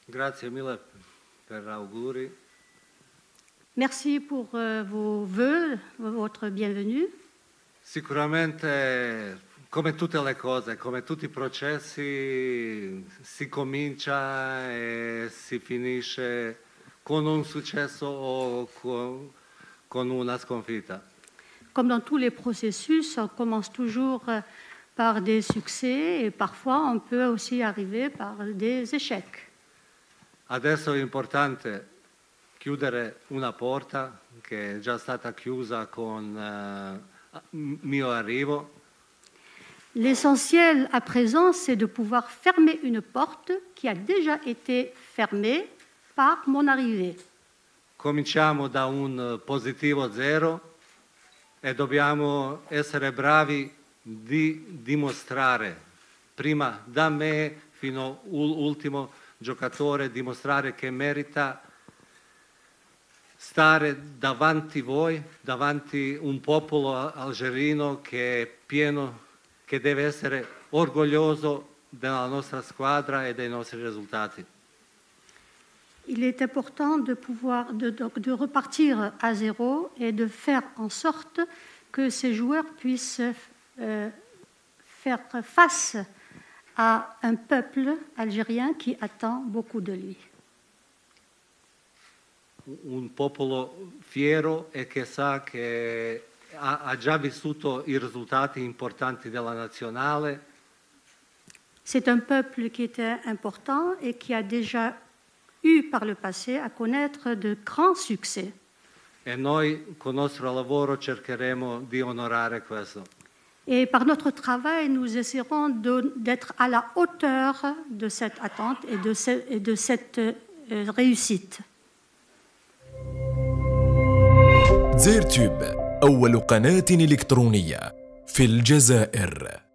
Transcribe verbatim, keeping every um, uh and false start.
Grazie mille per auguri. Merci pour euh, vos vœux, votre bienvenue. Sicuramente, come tutte le cose, come tutti i processi, si comincia e si finisce con un successo o con, con una sconfitta. Comme dans tous les processus, on commence toujours par des succès et parfois on peut aussi arriver par des échecs. Adesso è importante chiudere una porta che è già stata chiusa con uh, mio arrivo. L'essentiel à présent, c'est de pouvoir fermer une porte qui a déjà été fermée par mon arrivée. Cominciamo da un positivo zero e dobbiamo essere bravi di dimostrare, prima da me fino all'ultimo giocatore, dimostrare che merita stare davanti a voi, davanti a un popolo algerino che è pieno, che deve essere orgoglioso della nostra squadra e dei nostri risultati. Il est important de pouvoir de, de repartir à zéro et de faire en sorte que ces joueurs puissent euh, faire face à un peuple algérien qui attend beaucoup de lui. Un popolo fiero e che sa che ha, ha già vissuto i risultati importanti della nazionale. C'est un peuple qui était important et qui a déjà eu par le passé à connaître de grands succès. E noi con il nostro lavoro cercheremo di onorare questo. Et par notre travail, nous essaierons d'être à la hauteur de cette attente et de, ce, et de cette euh, réussite. زيرتوب أول قناة إلكترونية في الجزائر.